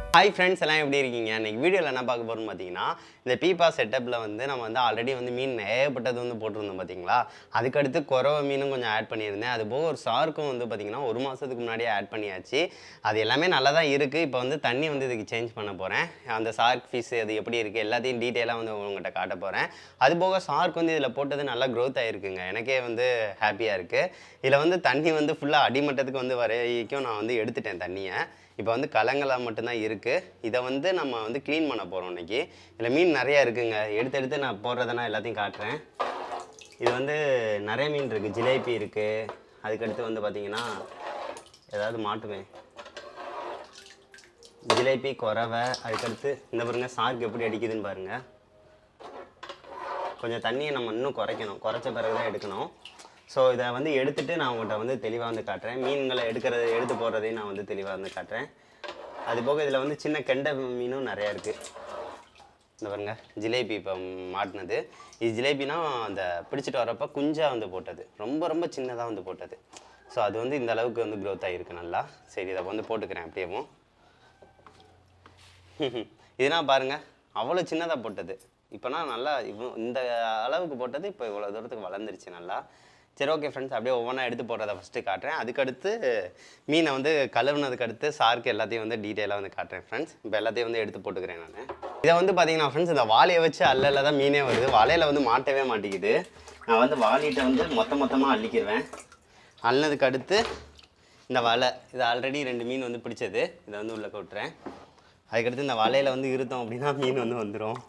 Hi friends எல்லாம் எப்படி இருக்கீங்க? இன்னைக்கு வீடியோவில் என்ன பார்க்க போகிறோம்னு பார்த்தீங்கன்னா, இந்த பீப்பா செட்டப்பில் நம்ம ஆல்ரெடி மீன் ஏகப்பட்டது போட்டிருந்தோம் பார்த்தீங்களா? அதுக்கடுத்து குறவை மீனும் கொஞ்சம் ஆட் பண்ணியிருந்தேன். அதுபோக ஒரு ஷார்க்கும் பார்த்தீங்கன்னா 1 மாதத்துக்கு முன்னாடியே ஆட் பண்ணியாச்சு. அது எல்லாமே நல்லா தான் இருக்குது. இப்போ தண்ணி இதுக்கு சேஞ்ச் பண்ண போகிறேன். அந்த ஷார்க் ஃபிஷ் அது எப்படி இருக்குது எல்லாத்தையும் டீட்டெயிலாக உங்கள்கிட்ட காட்ட போகிறேன். அதுபோக ஷார்க் இதில் போட்டது நல்லா க்ரோத் ஆகிருக்குங்க. எனக்கே ஹாப்பியாக இருக்குது. இதில் தண்ணி ஃபுல்லாக அடிமட்டத்துக்கு வரைக்கும் நான் எடுத்துட்டேன் தண்ணியை. இப்போ கலங்களாக மட்டும்தான் இருக்குது. இதை நம்ம க்ளீன் பண்ண போகிறோம் இன்றைக்கி. இதில் மீன் நிறையா இருக்குங்க. எடுத்து நான் போடுறதுனா எல்லாத்தையும் காட்டுறேன். இது நிறைய மீன் இருக்குது. ஜிலேபி இருக்குது. அதுக்கடுத்து பார்த்திங்கன்னா ஏதாவது மாட்டுவேன். ஜிலேபி, குறவை, அதுக்கடுத்து இந்த பாருங்க ஷார்க் எப்படி அடிக்குதுன்னு பாருங்கள். கொஞ்சம் தண்ணியை நம்ம இன்னும் குறைக்கணும். குறைச்ச பிறகு தான் எடுக்கணும். ஸோ இதை எடுத்துகிட்டு நான் உங்கள்கிட்ட தெளிவாக காட்டுறேன். மீன்களை எடுத்து போடுறதையும் நான் தெளிவாக காட்டுறேன். அதுபோக இதில் சின்ன கெண்டை மீனும் நிறையா இருக்குது. இந்த பாருங்க ஜிலேபி இப்போ மாட்டினது. இது ஜிலேபினா அந்த பிடிச்சிட்டு வரப்போ குஞ்சாக போட்டது. ரொம்ப சின்னதாக போட்டது. ஸோ அது இந்த அளவுக்கு க்ரோத் ஆகிருக்கு நல்லா. சரி இதை போட்டுக்கிறேன் அப்படியேவும். இதெல்லாம் பாருங்கள் அவ்வளோ சின்னதாக போட்டது. இப்போனா நல்லா இந்த அளவுக்கு போட்டது இப்போ இவ்வளோ தூரத்துக்கு வளர்ந்துருச்சு நல்லா. சரி ஓகே ஃப்ரெண்ட்ஸ், அப்படியே ஒவ்வொன்றா எடுத்து போடுறத ஃபஸ்ட்டு காட்டுறேன். அதுக்கடுத்து மீனை கழுவுனதுக்கு அடுத்து ஷார்க்கு எல்லாத்தையும் டீட்டெயிலாக காட்டுறேன் ஃப்ரெண்ட்ஸ். இப்போ எல்லாத்தையும் எடுத்து போட்டுக்கிறேன் நான். இதை பார்த்தீங்கன்னா ஃப்ரெண்ட்ஸ் இந்த வாழையை வச்சு அல்லல தான் மீனே வருது. வாழையில் மாட்டவே மாட்டேங்குது. நான் வாளிகிட்ட மொத்தமாக அள்ளிக்கிடுவேன். அள்ளினதுக்கு அடுத்து இந்த வலை இது ஆல்ரெடி 2 மீன் பிடிச்சது. இதை உள்ளே கொட்டுறேன். அதுக்கடுத்து இந்த வலையில் இருத்தோம் அப்படின்னா மீன் வந்துடும்.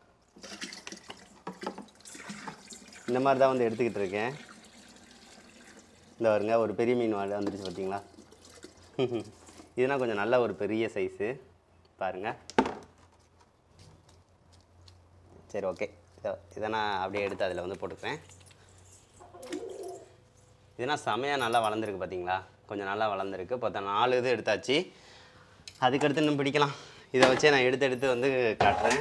இந்த மாதிரி தான் எடுத்துக்கிட்டு இருக்கேன். இந்த வருங்க ஒரு பெரிய மீன் வந்துடுச்சு பார்த்தீங்களா? இதுனா கொஞ்சம் நல்ல ஒரு பெரிய சைஸு பாருங்கள். சரி ஓகே, இதை நான் அப்படியே எடுத்து அதில் போட்டுக்கிறேன். இதுனா செமையாக நல்லா வளர்ந்துருக்கு பார்த்தீங்களா? கொஞ்சம் நல்லா வளர்ந்துருக்கு. இப்போ 4 இது எடுத்தாச்சு. அதுக்கடுத்து இன்னும் பிடிக்கலாம். இதை வச்சே நான் எடுத்து காட்டுறேன்.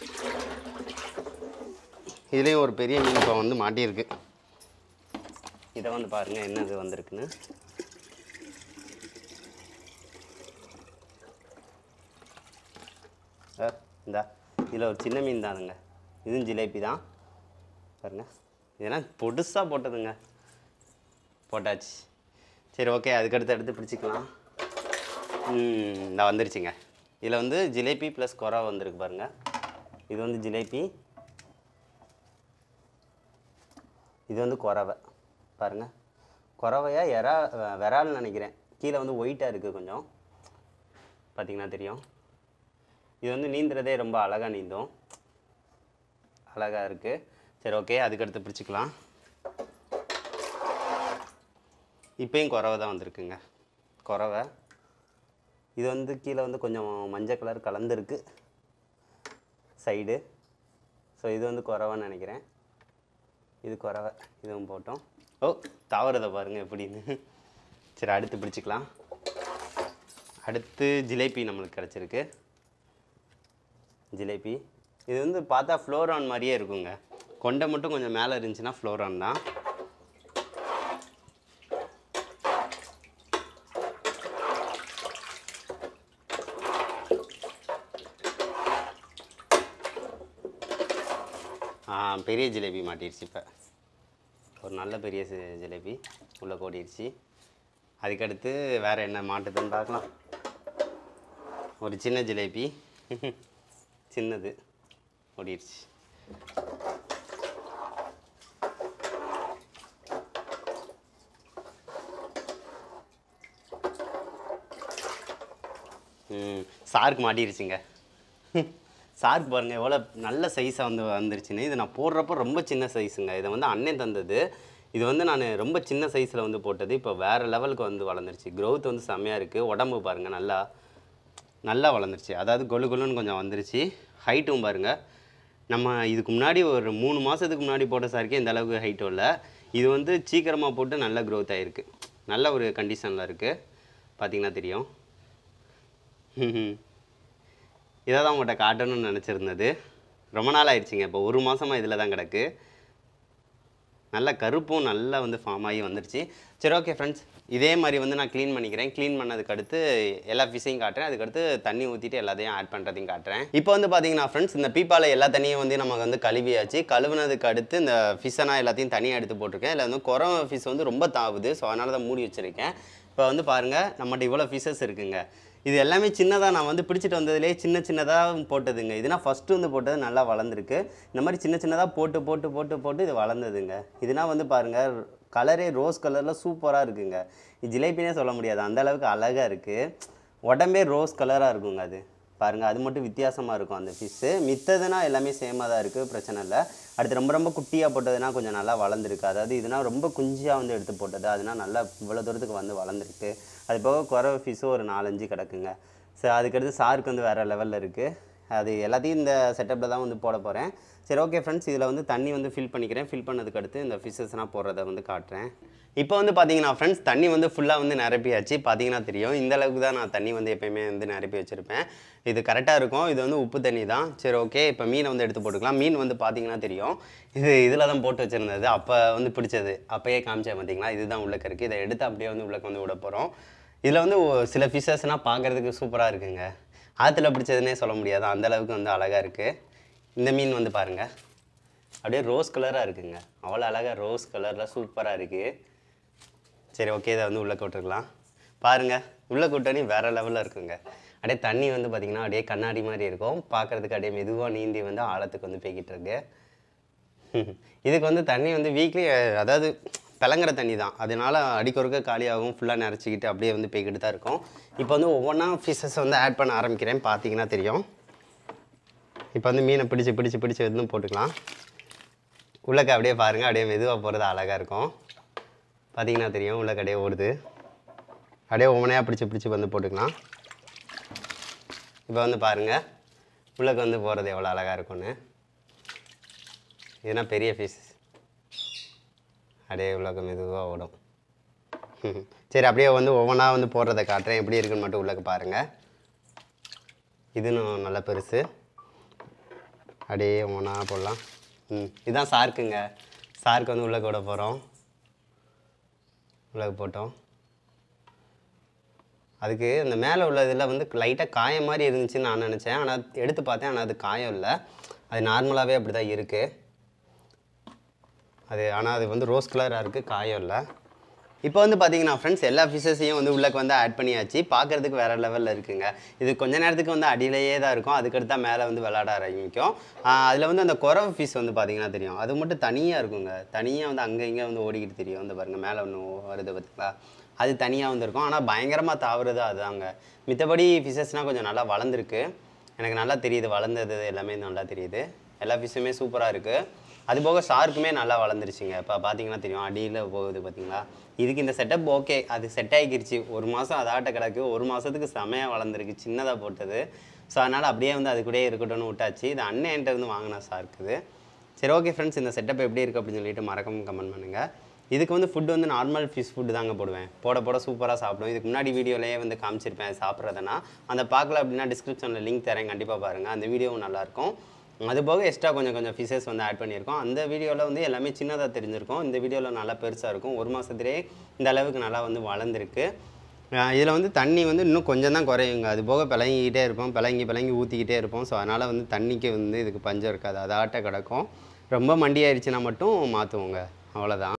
இதுலேயும் ஒரு பெரிய மீன் இப்போ மாட்டியிருக்கு. இதை பாருங்கள் என்னது வந்திருக்குன்னு. இந்தா இதில் ஒரு சின்ன மீன் தானுங்க. இதுவும் ஜிலேபி தான் பாருங்கள். இதெல்லாம் பொடுசாக போட்டதுங்க. போட்டாச்சு. சரி ஓகே, அதுக்கடுத்து எடுத்து பிடிச்சிக்கலாம். இந்த வந்துருச்சுங்க. இதில் ஜிலேபி ப்ளஸ் குறவை வந்திருக்கு பாருங்கள். இது ஜிலேபி, இது குறவை பாருங்கள். குறவையா விரால்னு நினைக்கிறேன். கீழே ஒயிட்டாக இருக்குது கொஞ்சம், பார்த்திங்கன்னா தெரியும். இது நீந்துறதே ரொம்ப அழகாக நீந்தும். அழகாக இருக்குது. சரி ஓகே, அதுக்கடுத்து பிடிச்சிக்கலாம். இப்போயும் குறவை தான் வந்திருக்குங்க. குறவை இது கீழே கொஞ்சம் மஞ்சள் கலர் கலந்துருக்கு சைடு. ஸோ இது குறவைன்னு நினைக்கிறேன். இது குறவை. இதுவும் போட்டோம். ஓ தவறுதை பாருங்கள் எப்படின்னு. சரி அடுத்து பிடிச்சிக்கலாம். அடுத்து ஜிலேபி நம்மளுக்கு கிடச்சிருக்கு. ஜிலேபி இது பார்த்தா ஃப்ளோரான் மாதிரியே இருக்குங்க. கொண்டை மட்டும் கொஞ்சம் மேலே இருந்துச்சுன்னா ஃப்ளோரான் தான். பெரிய ஜிலேபி மாட்டிடுச்சு. இப்போ ஒரு நல்ல பெரிய ஜிலேபி உள்ளே கோடிடுச்சு. அதுக்கடுத்து வேறு என்ன மாட்டுதுன்னு பார்க்கலாம். ஒரு சின்ன ஜிலேபி சின்னது ஓடிடுச்சு. ஷார்க் மாட்டிடுச்சுங்க. ஷார்க் பாருங்கள் எவ்வளோ நல்ல சைஸாக வந்துருச்சுன்னு. இது நான் போடுறப்போ ரொம்ப சின்ன சைஸுங்க. இதை அண்ணன் தந்தது. இது நான் ரொம்ப சின்ன சைஸில் போட்டது. இப்போ வேறு லெவலுக்கு வளர்ந்துருச்சு. க்ரோத் செம்மையாக இருக்குது. உடம்பு பாருங்கள் நல்லா வளர்ந்துருச்சு. அதாவது கொலு கொலுன்னு கொஞ்சம் வந்துருச்சு. ஹைட்டும் பாருங்கள். நம்ம இதுக்கு முன்னாடி ஒரு 3 மாதத்துக்கு முன்னாடி போட்ட ஷார்க்கே இந்த அளவுக்கு ஹைட்டும் இல்லை. இது சீக்கிரமாக போட்டு நல்ல க்ரோத் ஆகிருக்கு. நல்ல ஒரு கண்டிஷனில் இருக்குது. பார்த்திங்கன்னா தெரியும். இதை தான் உங்கள்கிட்ட காட்டணும்னு நினச்சிருந்தது. ரொம்ப நாள் ஆயிடுச்சுங்க. இப்போ 1 மாதமாக இதில் தான் கிடக்கு. நல்ல கருப்பும் நல்லா வந்து ஃபார்ம் ஆகி வந்துருச்சு. சரி ஓகே ஃப்ரெண்ட்ஸ், இதே மாதிரி வந்து நான் க்ளீன் பண்ணிக்கிறேன். க்ளீன் பண்ணதுக்கு அடுத்து எல்லா ஃபிஷ்ஷையும் காட்டுறேன். அதுக்கடுத்து தண்ணி ஊற்றிட்டு எல்லாத்தையும் ஆட் பண்ணுறதையும் காட்டுறேன். இப்போ வந்து பார்த்தீங்கன்னா ஃப்ரெண்ட்ஸ், இந்த பீப்பாவில் எல்லா தண்ணியும் வந்து நமக்கு வந்து கழுவியாச்சு. கழுவுனதுக்கு அடுத்து இந்த ஃபிஷ்ஷை நான் எல்லாத்தையும் தனியாக எடுத்து போட்டிருக்கேன். இதில் வந்து குறவை ஃபிஷ் வந்து ரொம்ப தாவுது. ஸோ அதனால தான் மூடி வச்சுருக்கேன். இப்போ வந்து பாருங்கள், நம்மகிட்ட இவ்வளோ ஃபிஷ்ஷஸ் இருக்குங்க. இது எல்லாமே சின்னதாக நான் வந்து பிடிச்சிட்டு வந்ததுலேயே சின்னதாக போட்டதுங்க. இதுனா ஃபஸ்ட்டு வந்து போட்டது நல்லா வளர்ந்துருக்கு. இந்த மாதிரி சின்னதாக போட்டு இது வளர்ந்ததுங்க. இதுனா வந்து பாருங்கள், கலரே ரோஸ் கலரில் சூப்பராக இருக்குங்க. இது ஜிலேபினே சொல்ல முடியாது, அந்த அளவுக்கு அழகாக இருக்குது. உடம்பே ரோஸ் கலராக இருக்குங்க. அது பாருங்கள், அது மட்டும் வித்தியாசமாக இருக்கும் அந்த ஃபிஷ்ஷு. மித்ததுனா எல்லாமே சேமாக தான் இருக்குது, பிரச்சனை இல்லை. அடுத்து ரொம்ப குட்டியாக போட்டதுனா கொஞ்சம் நல்லா வளர்ந்துருக்கு. அதாவது இதுனா ரொம்ப குஞ்சியாக வந்து எடுத்து போட்டது, அதனால் நல்லா இவ்வளோ தூரத்துக்கு வந்து வளர்ந்துருக்கு. அது போக குறவை ஃபிஷ்ஷும் ஒரு 4-5 கிடக்குங்க. ஸோ அதுக்கடுத்து சார்க்கு வந்து வேறு லெவலில் இருக்குது. அது எல்லாத்தையும் இந்த செட்டப்பில் தான் வந்து போட போகிறேன். சரி ஓகே ஃப்ரெண்ட்ஸ், இதில் வந்து தண்ணி வந்து ஃபில் பண்ணிக்கிறேன். ஃபில் பண்ணதுக்கு அடுத்து இந்த ஃபிஷ்ஷஸ்னால் போடுறத வந்து காட்டுறேன். இப்போ வந்து பார்த்தீங்கன்னா ஃப்ரெண்ட்ஸ், தண்ணி வந்து ஃபுல்லாக வந்து நிரப்பியாச்சு. பார்த்தீங்கன்னா தெரியும், இந்த அளவுக்கு தான் நான் தண்ணி வந்து எப்போயுமே வந்து நிரப்பி வச்சுருப்பேன். இது கரெக்டாக இருக்கும். இது வந்து உப்பு தண்ணி தான். சரி ஓகே, இப்போ மீனை வந்து எடுத்து போட்டுக்கலாம். மீன் வந்து பார்த்தீங்கன்னா தெரியும், இதில் தான் போட்டு வச்சுருந்தது. அப்போ வந்து பிடிச்சது அப்போயே காமிச்சேன் பார்த்தீங்களா, இதுதான் உள்ளக்க இருக்குது. இதை எடுத்து அப்படியே வந்து உள்ளக்க வந்து விட போகிறோம். இதில் வந்து சில ஃபிஷ்ஷஸ்னால் பார்க்குறதுக்கு சூப்பராக இருக்குங்க. ஆற்றுல பிடிச்சதுன்னே சொல்ல முடியாது, அந்தளவுக்கு வந்து அழகாக இருக்குது. இந்த மீன் வந்து பாருங்கள், அப்படியே ரோஸ் கலராக இருக்குங்க. அவ்வளோ அழகாக ரோஸ் கலரில் சூப்பராக இருக்குது. சரி ஓகே, இதை வந்து உள்ளே விட்டுருக்கலாம். பாருங்கள், உள்ளே கூட்டணி வேறு லெவலில் இருக்குங்க. அப்படியே தண்ணி வந்து பார்த்திங்கன்னா அப்படியே கண்ணாடி மாதிரி இருக்கும். பார்க்குறதுக்கு அப்படியே மெதுவாக நீந்தி வந்து ஆழத்துக்கு வந்து போய்கிட்டு இருக்கு. இதுக்கு வந்து தண்ணி வந்து வீக்லி, அதாவது பிளங்குற தண்ணி தான், அதனால் அடிக்கொருக்க காலியாகும். ஃபுல்லாக நிறச்சிக்கிட்டு அப்படியே வந்து போய்கிட்டு தான் இருக்கும். இப்போ வந்து ஒவ்வொன்றா ஃபிஷ்ஷஸ் வந்து ஆட் பண்ண ஆரம்பிக்கிறேன். பார்த்தீங்கன்னா தெரியும், இப்போ வந்து மீனை பிடிச்சி வந்து போட்டுக்கலாம். உள்ளக்க அப்படியே பாருங்கள், அப்படியே மெதுவாக போகிறது அழகாக இருக்கும். பார்த்தீங்கன்னா தெரியும், உள்ளக்க அப்படியே ஓடுது. அப்படியே ஒவ்வொன்றையாக பிடிச்சி வந்து போட்டுக்கலாம். இப்போ வந்து பாருங்கள், உள்ளக்க வந்து போகிறது எவ்வளோ அழகாக இருக்கும்னு. இதுனா பெரிய ஃபிஷ், அப்படியே உள்ளக்க மெதுவாக ஓடும். சரி, அப்படியே வந்து ஒவ்வொன்றா வந்து போடுறதை காட்டுறேன், எப்படி இருக்குன்னு மட்டும் உள்ளக்க பாருங்கள். இதுன்னு நல்லா பெருசு, அப்படியே ஒவ்வொன்றா போடலாம். இதுதான் சார்க்குங்க. சார்க்கு வந்து உள்ளக்க விட போகிறோம். உள்ளக்க போட்டோம். அதுக்கு அந்த மேலே உள்ள இதில் வந்து லைட்டாக காயம் மாதிரி இருந்துச்சுன்னு நான் நினச்சேன். ஆனால் எடுத்து பார்த்தேன், ஆனால் அது காயம் இல்லை, அது நார்மலாகவே அப்படி தான் இருக்குது அது. ஆனால் அது வந்து ரோஸ் கலராக இருக்குது, காயம் இல்லை. இப்போ வந்து பார்த்தீங்கன்னா ஃப்ரெண்ட்ஸ், எல்லா ஃபிஷ்ஷஸையும் வந்து உள்ளக்கு வந்து ஆட் பண்ணியாச்சு. பார்க்குறதுக்கு வேறு லெவலில் இருக்குங்க. இது கொஞ்ச நேரத்துக்கு வந்து அடியிலேயே தான் இருக்கும், அதுக்கடுத்து தான் மேலே வந்து விளாட ஆரம்பிக்கும். அதில் வந்து அந்த குறவை ஃபிஷ் வந்து பார்த்தீங்கன்னா தெரியும், அது மட்டும் தனியாக இருக்குங்க. தனியாக வந்து அங்கே இங்கே வந்து ஓடிக்கிட்டு தெரியும். இந்த பாருங்கள், மேலே ஒன்று வருது பார்த்தீங்களா, அது தனியாக வந்து இருக்கும். ஆனால் பயங்கரமாக தாவுறது அதுதாங்க. மித்தபடி ஃபிஷ்ஷஸ்னால் கொஞ்சம் நல்லா வளர்ந்துருக்கு. எனக்கு நல்லா தெரியுது, வளர்ந்தது எல்லாமே நல்லா தெரியுது. எல்லா ஃபிஷ்ஷுமே சூப்பராக இருக்குது. அதுபோக ஷார்க்குமே நல்லா வளர்ந்துருச்சுங்க. இப்போ பார்த்தீங்கன்னா தெரியும், அடியில் போகுது பார்த்தீங்களா. இதுக்கு இந்த செட்டப் ஓகே, அது செட் ஆகிக்கிருச்சு. 1 மாதம் அதாட்ட கிடக்கு. 1 மாதத்துக்கு செமையாக வளர்ந்துருக்கு, சின்னதாக போட்டது. ஸோ அதனால் அப்படியே வந்து அது கூட இருக்கட்டும்னு விட்டாச்சு. இது அண்ணன்ட்ட இருந்து வாங்கின ஷார்க்குது. சரி ஓகே ஃப்ரெண்ட்ஸ், இந்த செட்டப் எப்படி இருக்குது அப்படின்னு சொல்லிட்டு மறக்காம கமெண்ட் பண்ணுங்கள். இதுக்கு வந்து ஃபுட்டு வந்து நார்மல் ஃபிஷ் ஃபுட்டு தாங்க போடுவேன். போட சூப்பராக சாப்பிடும். இதுக்கு முன்னாடி வீடியோலேயே வந்து காமிச்சிருப்பேன் சாப்பிட்றதுனா. அந்த பார்க்கல அப்படின்னா டிஸ்கிரிப்ஷனில் லிங்க் தரேன், கண்டிப்பாக பாருங்கள். அந்த வீடியோவும் நல்லாயிருக்கும். அதுபோக எக்ஸ்ட்ரா கொஞ்சம் ஃபிஷ்ஷஸ் வந்து ஆட் பண்ணியிருக்கோம். அந்த வீடியோவில் வந்து எல்லாமே சின்னதாக தெரிஞ்சிருக்கும். இந்த வீடியோவில் நல்லா பெருசாக இருக்கும். 1 மாதத்துலேயே இந்த அளவுக்கு நல்லா வந்து வளர்ந்துருக்கு. இதில் வந்து தண்ணி வந்து இன்னும் கொஞ்சம் தான் குறையுங்க. அது போக பிளங்கிக்கிட்டே இருப்போம், பிளங்கி ஊற்றிக்கிட்டே இருப்போம். ஸோ அதனால் வந்து தண்ணிக்கு வந்து இதுக்கு பஞ்சம் இருக்காது, அதாட்ட கிடக்கும். ரொம்ப மண்டி ஆயிடுச்சுன்னா மட்டும் மாற்றுவோங்க, அவ்வளோதான்.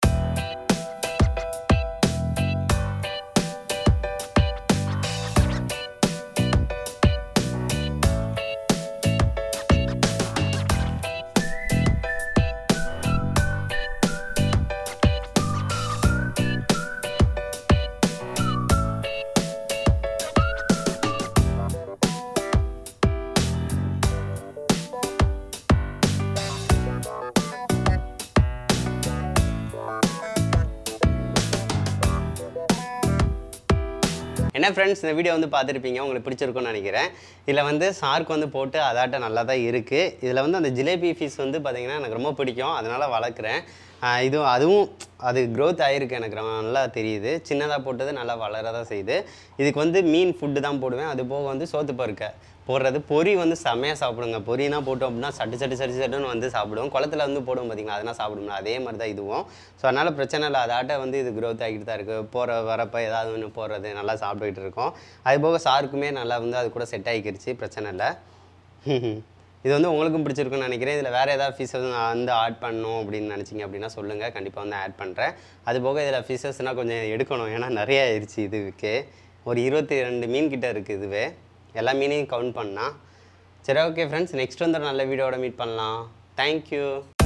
என்ன ஃப்ரெண்ட்ஸ், இந்த வீடியோ வந்து பார்த்துருப்பீங்க, உங்களுக்கு பிடிச்சிருக்கும்னு நினைக்கிறேன். இதில் வந்து ஷார்க் வந்து போட்டு அதாட்ட நல்லா தான் இருக்குது. இதில் வந்து அந்த ஜிலேபி ஃபிஷ் வந்து பார்த்திங்கன்னா எனக்கு ரொம்ப பிடிக்கும், அதனால் வளர்க்குறேன். அதுவும் அது க்ரோத் ஆகிருக்கு எனக்கு நல்லா தெரியுது. சின்னதாக போட்டது நல்லா வளர தான் செய்யுது. இதுக்கு வந்து மீன் ஃபுட்டு தான் போடுவேன். அது போக வந்து சோத்து பருக்க போடுறது. பொரி வந்து செம்மையாக சாப்பிடுங்க. பொரினா போட்டோம் அப்படின்னா சட்டுன்னு வந்து சாப்பிடுவோம். குளத்துல வந்து போடுவோம் பார்த்தீங்களா, அதெல்லாம் சாப்பிடும்ல, அதே மாதிரி தான் இதுவும். ஸோ அதனால் பிரச்சனை இல்லை. அதாட்ட வந்து இது க்ரோத் ஆகிட்டு தான் இருக்குது. வரப்போ ஏதாவது ஒன்று போடுறது நல்லா சாப்பிட்டுக்கிட்டு இருக்கோம். அது போக சாருக்குமே நல்லா வந்து அது கூட செட் ஆகிக்கிருச்சு, பிரச்சனை இல்லை. இது வந்து உங்களுக்கும் பிடிச்சிருக்குன்னு நினைக்கிறேன். இதில் வேறு ஏதாவது ஃபீச்சர்ஸ் வந்து ஆட் பண்ணணும் அப்படின்னு நினச்சிங்க அப்படின்னா சொல்லுங்கள், கண்டிப்பாக வந்து ஆட் பண்ணுறேன். அது போக இதில் ஃபீச்சர்ஸ்னால் கொஞ்சம் எடுக்கணும், ஏன்னா நிறைய ஆயிடுச்சு. இதுக்கு ஒரு 22 மீன் கிட்ட இருக்குது இதுவே, எல்லா மீனையும் கவுண்ட் பண்ணால். சரி, ஓகே ஃப்ரெண்ட்ஸ், நெக்ஸ்ட் வந்து ஒரு நல்ல வீடியோவோட மீட் பண்ணலாம். தேங்க்யூ.